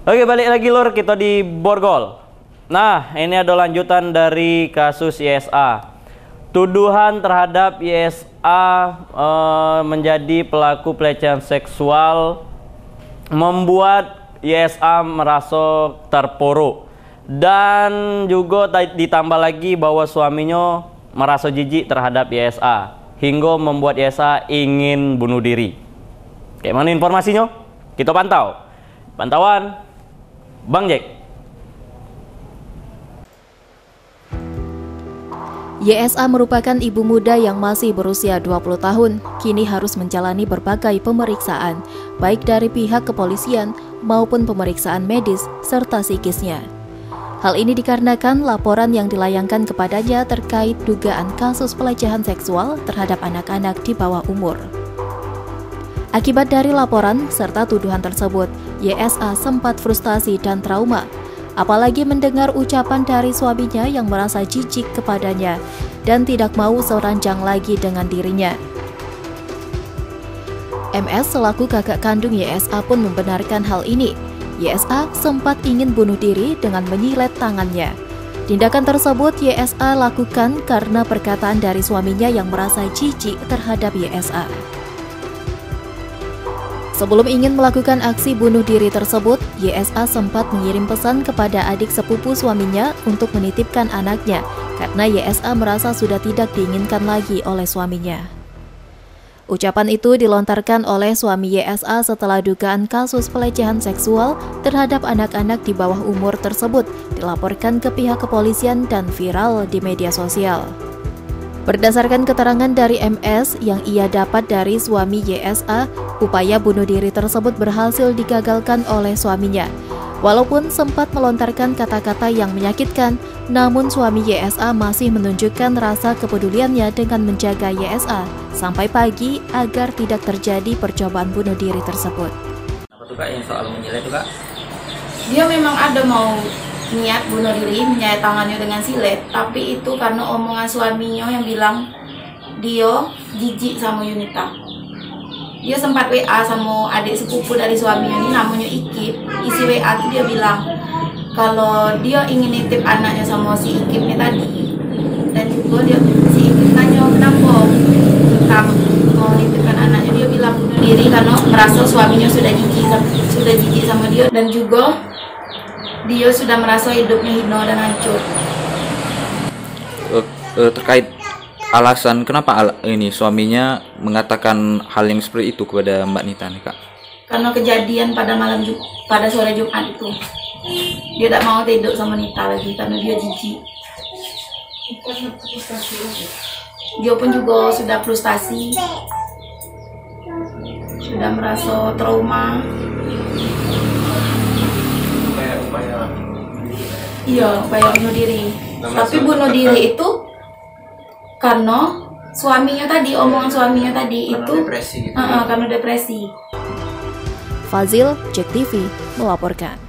Oke, balik lagi lur, kita di Borgol. Nah, ini ada lanjutan dari kasus YSA. Tuduhan terhadap YSA menjadi pelaku pelecehan seksual membuat YSA merasa terpuruk. Dan juga ditambah lagi bahwa suaminya merasa jijik terhadap YSA hingga membuat YSA ingin bunuh diri. Kayak mana informasinya? Kita pantau. Pantauan Bang Jack. YSA merupakan ibu muda yang masih berusia 20 tahun, kini harus menjalani berbagai pemeriksaan, baik dari pihak kepolisian maupun pemeriksaan medis serta psikisnya. Hal ini dikarenakan laporan yang dilayangkan kepadanya terkait dugaan kasus pelecehan seksual terhadap anak-anak di bawah umur. Akibat dari laporan serta tuduhan tersebut, YSA sempat frustasi dan trauma, apalagi mendengar ucapan dari suaminya yang merasa jijik kepadanya dan tidak mau seranjang lagi dengan dirinya. MS selaku kakak kandung YSA pun membenarkan hal ini. YSA sempat ingin bunuh diri dengan menyilet tangannya. Tindakan tersebut YSA lakukan karena perkataan dari suaminya yang merasa jijik terhadap YSA. Sebelum ingin melakukan aksi bunuh diri tersebut, YSA sempat mengirim pesan kepada adik sepupu suaminya untuk menitipkan anaknya, karena YSA merasa sudah tidak diinginkan lagi oleh suaminya. Ucapan itu dilontarkan oleh suami YSA setelah dugaan kasus pelecehan seksual terhadap anak-anak di bawah umur tersebut dilaporkan ke pihak kepolisian dan viral di media sosial. Berdasarkan keterangan dari MS yang ia dapat dari suami YSA, upaya bunuh diri tersebut berhasil digagalkan oleh suaminya. Walaupun sempat melontarkan kata-kata yang menyakitkan, namun suami YSA masih menunjukkan rasa kepeduliannya dengan menjaga YSA sampai pagi agar tidak terjadi percobaan bunuh diri tersebut. Apa tuh Kak yang soal menyilet tuh Kak? Dia memang ada mau niat bunuh diri, menyayat tangannya dengan silet, tapi itu karena omongan suaminya yang bilang dia jijik sama Yunita. Dia sempat WA sama adik sepupu dari suaminya ini namanya Ikip. Isi WA itu dia bilang kalau dia ingin nitip anaknya sama si Ikip ini tadi. Dan juga dia si Ikip tanya kenapa kamu mau nitipkan anaknya, dia bilang bunuh diri karena merasa suaminya sudah jijik sama dia, dan juga dia sudah merasa hidupnya hina dan hancur. Terkait alasan kenapa ini suaminya mengatakan hal yang seperti itu kepada Mbak Nita nih Kak? Karena kejadian pada sore Jumat itu, dia tidak mau tidur sama Nita lagi karena dia jijik. Dia pun juga sudah frustasi, sudah merasa trauma. Iya, upaya bunuh diri. Tapi bunuh diri itu karena suaminya tadi, omongan suaminya tadi karena itu depresi gitu. Karena depresi. Fazil, JEK TV melaporkan.